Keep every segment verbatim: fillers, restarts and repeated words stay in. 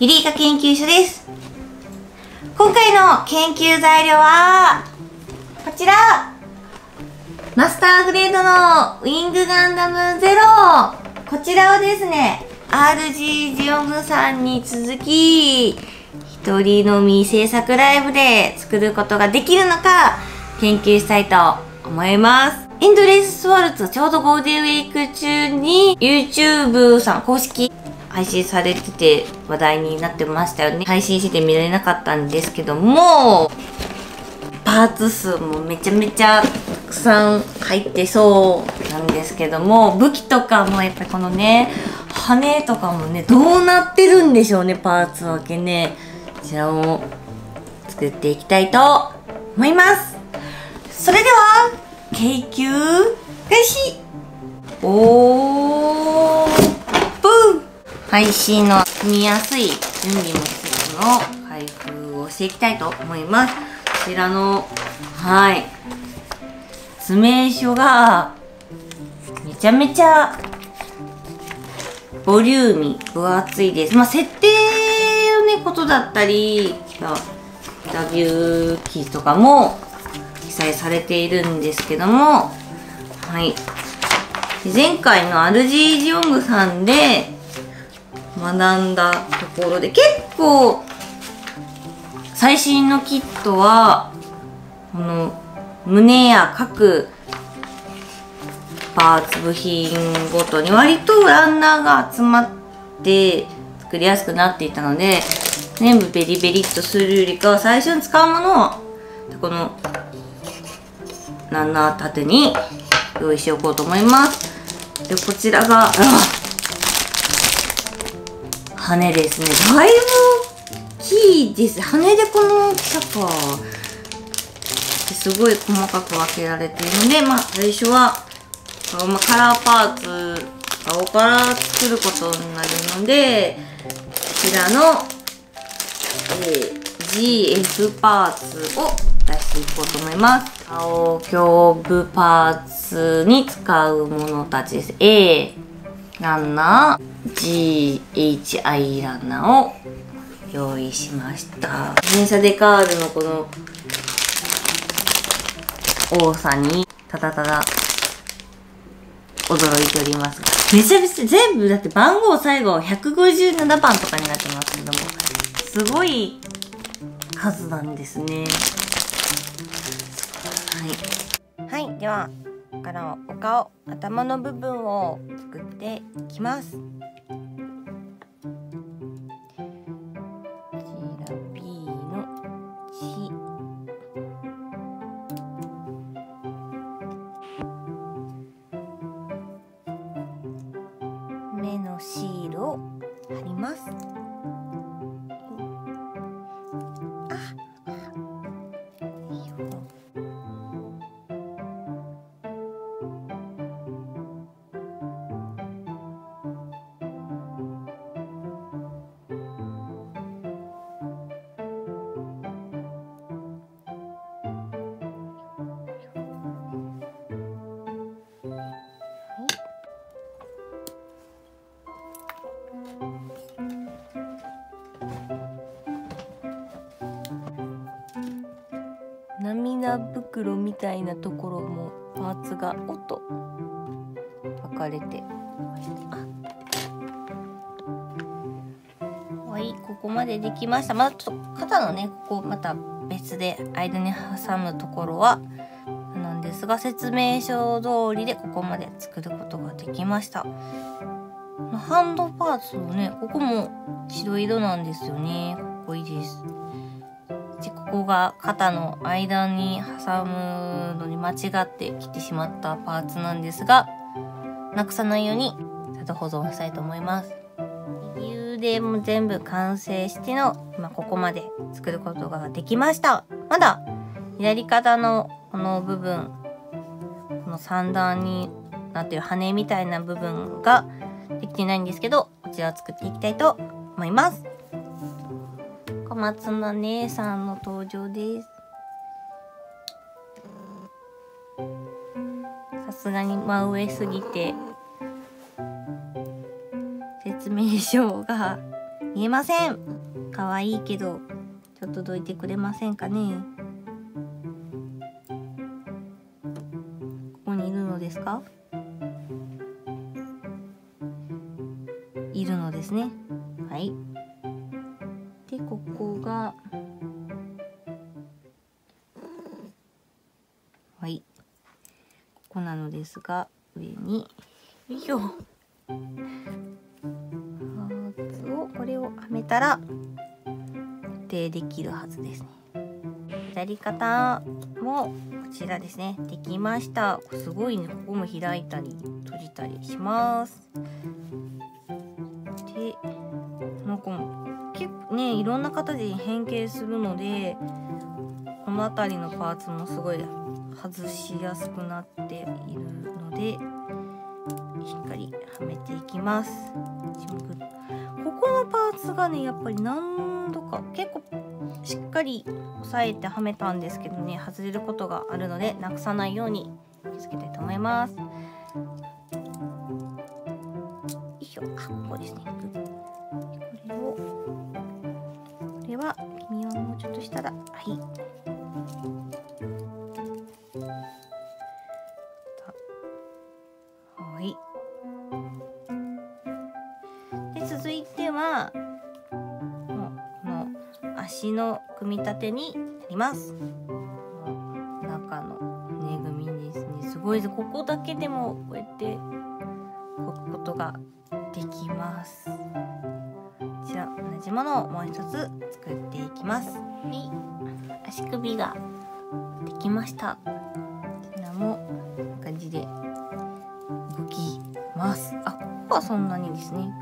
ゆりいか研究所です。今回の研究材料はこちら、マスターグレードのウィングガンダムゼロ。こちらをですね アールジー ジオングさんに続き一人飲み制作ライブで作ることができるのか研究したいと思います。エンドレスワルツちょうどゴールデンウィーク中に YouTube さん公式配信されてて話題になってましたよね。配信して見られなかったんですけども、パーツ数もめちゃめちゃたくさん入ってそうなんですけども、武器とかもやっぱりこのね、羽とかもね、どうなってるんでしょうね、パーツ分けね。こちらを作っていきたいと思います。それでは、研究開始。おー、ブー配信の組みやすい準備の施設の開封をしていきたいと思います。こちらの、はい、説明書がめちゃめちゃボリューミー、分厚いです。まあ、設定のね、ことだったり、インタビュー記事とかも記載されているんですけども、はい。前回の アールジー ジオングさんで学んだところで、結構最新のキットはこの胸や各パーツ部品ごとに割とランナーが集まって作りやすくなっていたので、全部ベリベリっとするよりかは最初に使うものをこのランナー縦に用意しておこうと思います。で、こちらが羽ですね。だいぶ大きいです。羽でこの大きさか。すごい細かく分けられているので、まあ最初は、まあ、カラーパーツ、顔から作ることになるので、こちらの、えー、ジーエフ パーツを出していこうと思います。顔胸部パーツに使うものたちです。A ランナー、ジーエイチアイ ランナーを用意しました。電車デカールのこの多さにただただ驚いておりますが、めちゃめちゃ全部だって番号最後ひゃくごじゅうななばんとかになってますけども、すごい数なんですね。はい、はい、ではここからお顔、頭の部分を作っていきます。目のシールを貼ります。あ、いいよ。涙袋みたいなところもパーツがおっと分かれてました。はい、ここまでできました。まだちょっと肩のね、ここまた別で間に挟むところはなんですが、説明書通りでここまで作ることができました。ハンドパーツのね、ここも白色なんですよね。かっこいいです。ここが肩の間に挟むのに間違って切ってしまったパーツなんですが、なくさないようにちゃんと保存したいと思います。右腕も全部完成しての、まあ、ここまで作ることができました。まだ左肩のこの部分、この三段になってる羽みたいな部分ができてないんですけど、こちらを作っていきたいと思います。小松菜姉さんの登場です。さすがに真上すぎて説明書が見えません。可愛いけどちょっとどいてくれませんかね。ここにいるのですか？いるのですね。はい。でここがはいここなのですが、上によいしょパーツをこれをはめたら固定できるはずですね。やり方もこちらですね。できました。すごいね。ここも開いたり閉じたりします。でなんか結構ねいろんな形に変形するので、この辺りのパーツもすごい外しやすくなっているのでしっかりはめていきます。ここのパーツがねやっぱり何度か結構しっかり押さえてはめたんですけどね、外れることがあるのでなくさないように気をつけたいと思います。よいしょ、あ、ここですね。これをこれは君はもうちょっとしたらはいはいで続いてはもうこの足の組み立てになります。中の骨組みですね。すごいです。ここだけでもこうやって動くことができます。こちら同じものをもう一つ作っていきます。はい、足首ができました。こちらもこんな感じで動きます。あ、ここはそんなにですね。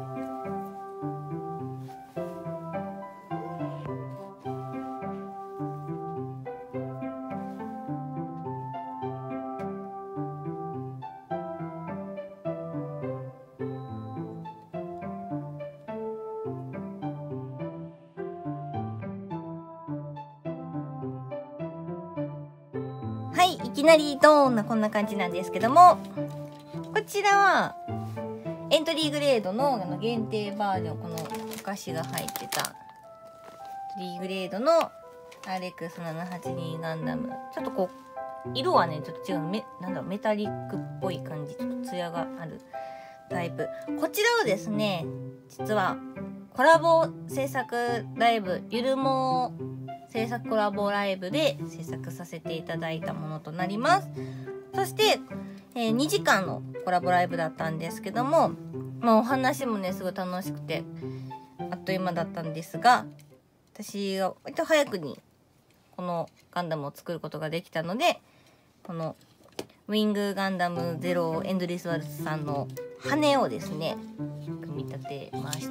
はい、いきなりドーンなこんな感じなんですけども、こちらはエントリーグレードのあの限定バージョン、このお菓子が入ってたエントリーグレードの アールエックスななはちに ガンダム。ちょっとこう色はねちょっと違う、めなんだろうメタリックっぽい感じ、ちょっとツヤがあるタイプ。こちらをですね、実はコラボ制作ライブゆるも制作コラボライブで制作させていただいたものとなります。そして、えー、にじかんのコラボライブだったんですけども、まあ、お話もねすごい楽しくてあっという間だったんですが、私が割と早くにこのガンダムを作ることができたので、このウィングガンダムゼロエンドレスワルツさんの羽をですね組み立てました。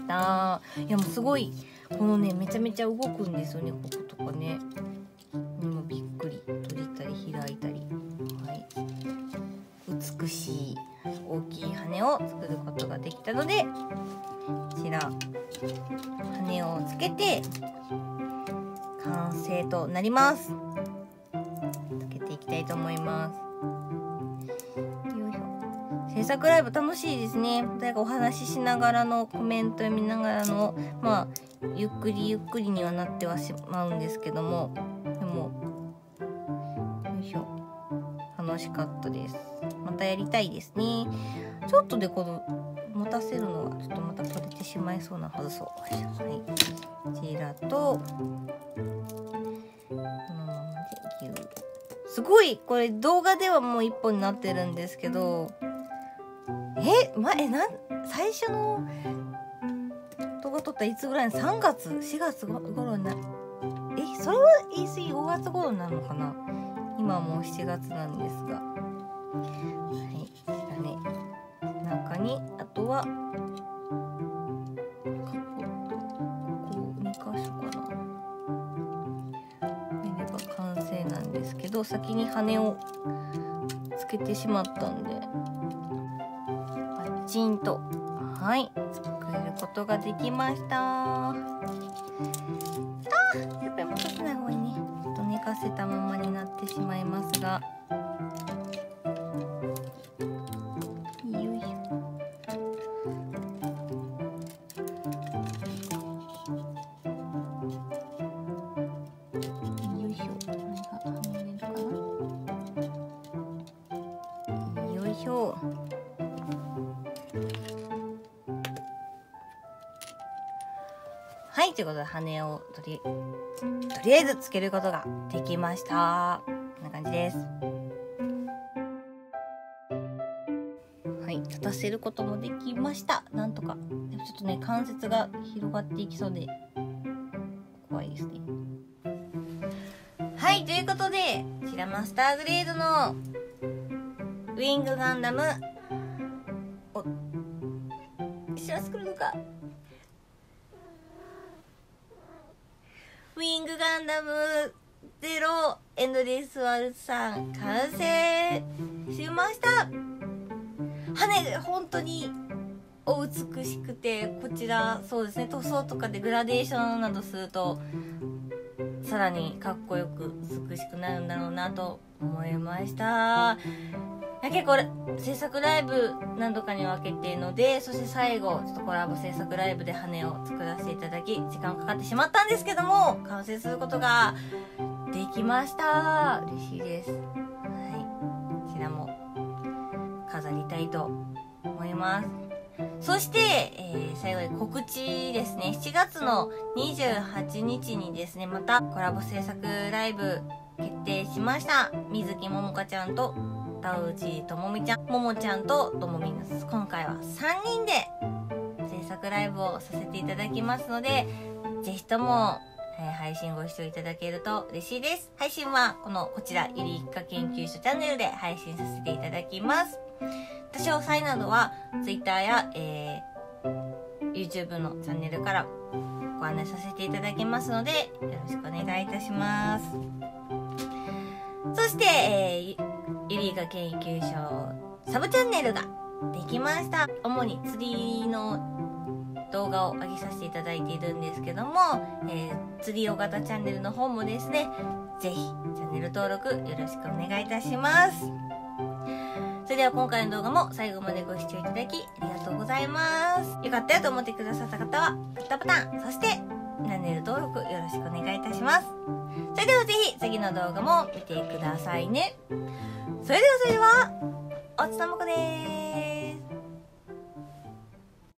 いやもうすごいこのねめちゃめちゃ動くんですよね。こことかねにもびっくり閉じたり開いたり、はい、美しい大きい羽を作ることができたので、こちら羽をつけて完成となります。つけていきたいと思います。よいしょ。制作ライブ楽しいですね。誰かお話ししながらのコメント読みながらのまあゆっくりゆっくりにはなってはしまうんですけども、でもよいしょ楽しかったです。またやりたいですね。ちょっとでこの持たせるのがちょっとまた取れてしまいそうなはずそう。はい、こちらとこのままでギュー。すごいこれ動画ではもう一本になってるんですけど、え前なん最初の動画撮ったいつぐらいのさんがつしがつ頃になる、えそれは言い過ぎごがつ頃になるのかな。今はもうしちがつなんですが、はいこちらね中にあとはこうにかしょかな入れれば完成なんですけど、先に羽をつけてしまったんでパチンとはい作ることができました。あーやっぱり戻さない方がいいね。ちょっと寝かせたままになってしまいますが、よいしょ。 はい、ということで羽をとり、とりあえずつけることができました。こんな感じです。はい、立たせることもできました。なんとか。でもちょっとね、関節が広がっていきそうで、怖いですね。はい、ということで、こちらマスターグレードのウィングガンダム、お、知らせくるのか。ウィングガンダムゼロエンドレスワルツさん完成しました。羽が本当にお美しくて、こちらそうですね、塗装とかでグラデーションなどするとさらにかっこよく美しくなるんだろうなと思いました。いや、結構制作ライブ何度かに分けているので、そして最後ちょっとコラボ制作ライブで羽を作らせていただき時間かかってしまったんですけども、完成することができました。嬉しいです。はい、こちらも飾りたいと思います。そして、えー、最後に告知ですね。しちがつのにじゅうはちにちにですね、またコラボ制作ライブ決定しました。水木ももかちゃんと田内ともみちゃん、ももちゃんとともみんです。今回はさんにんで制作ライブをさせていただきますので、ぜひとも、えー、配信ご視聴いただけると嬉しいです。配信はこのこちらゆりいか研究所チャンネルで配信させていただきます。詳細などは Twitter や、えー、YouTube のチャンネルからご案内させていただきますので、よろしくお願いいたします。そして、えー、ゆりいか研究所サブチャンネルができました。主に釣りの動画を上げさせていただいているんですけども、えー、釣り大型チャンネルの方もですね、ぜひチャンネル登録よろしくお願いいたします。それでは今回の動画も最後までご視聴いただきありがとうございます。よかったよと思ってくださった方はグッドボタン、そしてチャンネル登録よろしくお願いいたします。それではぜひ次の動画も見てくださいね。それではそれでは、おつたまこでーす。